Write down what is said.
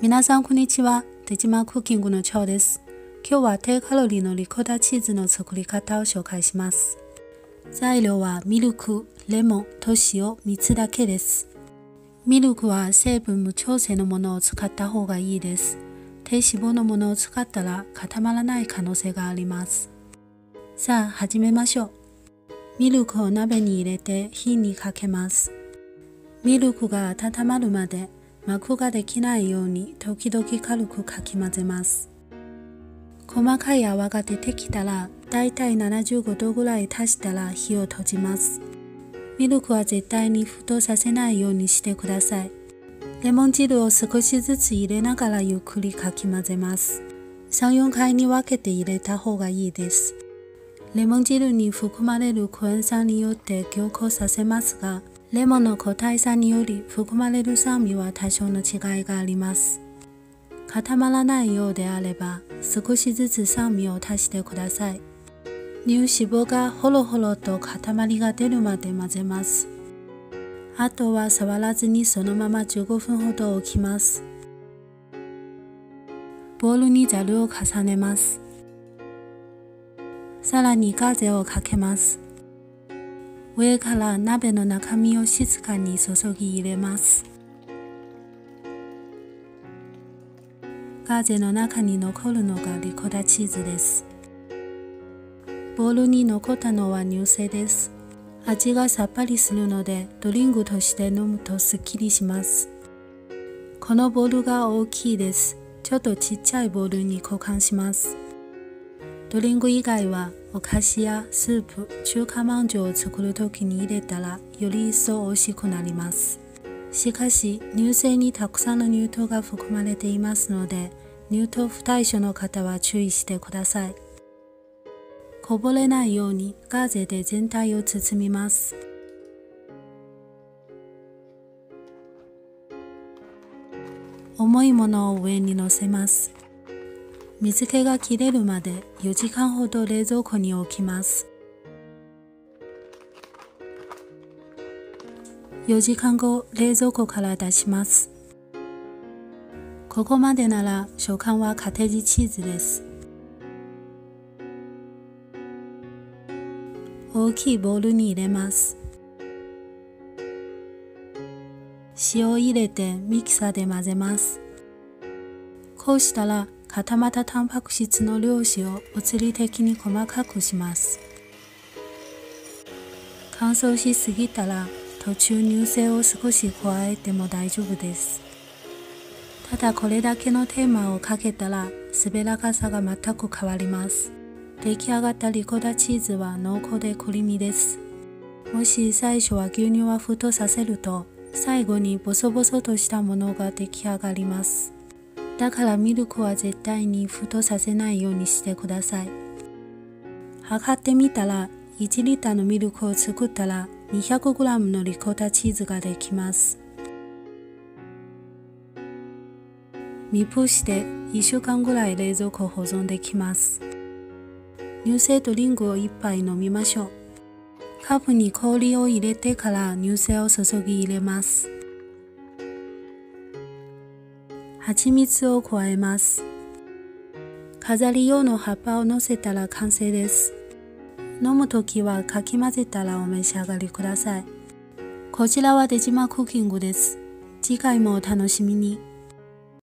皆さんこんにちは。手島クッキングのチョウです。今日は低カロリーのリコッタチーズの作り方を紹介します。材料はミルク、レモンと塩3つだけです。ミルクは成分無調整のものを使った方がいいです。低脂肪のものを使ったら固まらない可能性があります。さあ始めましょう。ミルクを鍋に入れて火にかけます。ミルクが温まるまで膜ができないように時々軽くかき混ぜます。細かい泡が出てきたらだいたい75度ぐらい足したら火を閉じます。ミルクは絶対に沸騰させないようにしてください。レモン汁を少しずつ入れながらゆっくりかき混ぜます。3、4回に分けて入れた方がいいです。レモン汁に含まれるクエン酸によって凝固させますが、レモンの固体さにより含まれる酸味は多少の違いがあります。固まらないようであれば、少しずつ酸味を足してください。乳脂肪がほろほろと塊が出るまで混ぜます。あとは触らずにそのまま15分ほど置きます。ボウルにざるを重ねます。さらにガーゼをかけます。上から鍋の中身を静かに注ぎ入れます。ガーゼの中に残るのがリコッタチーズです。ボウルに残ったのは乳製です。味がさっぱりするのでドリンクとして飲むとすっきりします。このボウルが大きいです。ちょっとちっちゃいボウルに交換します。ドリンク以外はお菓子やスープ、中華まんじゅうを作るときに入れたらより一層美味しくなります。しかし乳製にたくさんの乳糖が含まれていますので、乳糖不対症の方は注意してください。こぼれないようにガーゼで全体を包みます。重いものを上に乗せます。水気が切れるまで4時間ほど冷蔵庫に置きます。4時間後、冷蔵庫から出します。ここまでなら食感はカテージチーズです。大きいボウルに入れます。塩を入れてミキサーで混ぜます。こうしたら固まったタンパク質の量子を物理的に細かくします。乾燥しすぎたら途中乳製を少し加えても大丈夫です。ただこれだけの手間をかけたら滑らかさが全く変わります。出来上がったリコッタチーズは濃厚でクリーミーです。もし最初は牛乳は沸騰させると最後にボソボソとしたものが出来上がります。だからミルクは絶対に沸騰させないようにしてください。測ってみたら1リッターのミルクを作ったら 200g のリコッタチーズができます。密封して1週間ぐらい冷蔵庫保存できます。乳製ドリンクを1杯飲みましょう。カップに氷を入れてから乳製を注ぎ入れます。蜂蜜を加えます。飾り用の葉っぱを乗せたら完成です。飲むときはかき混ぜたらお召し上がりください。こちらは出島クッキングです。次回もお楽しみに。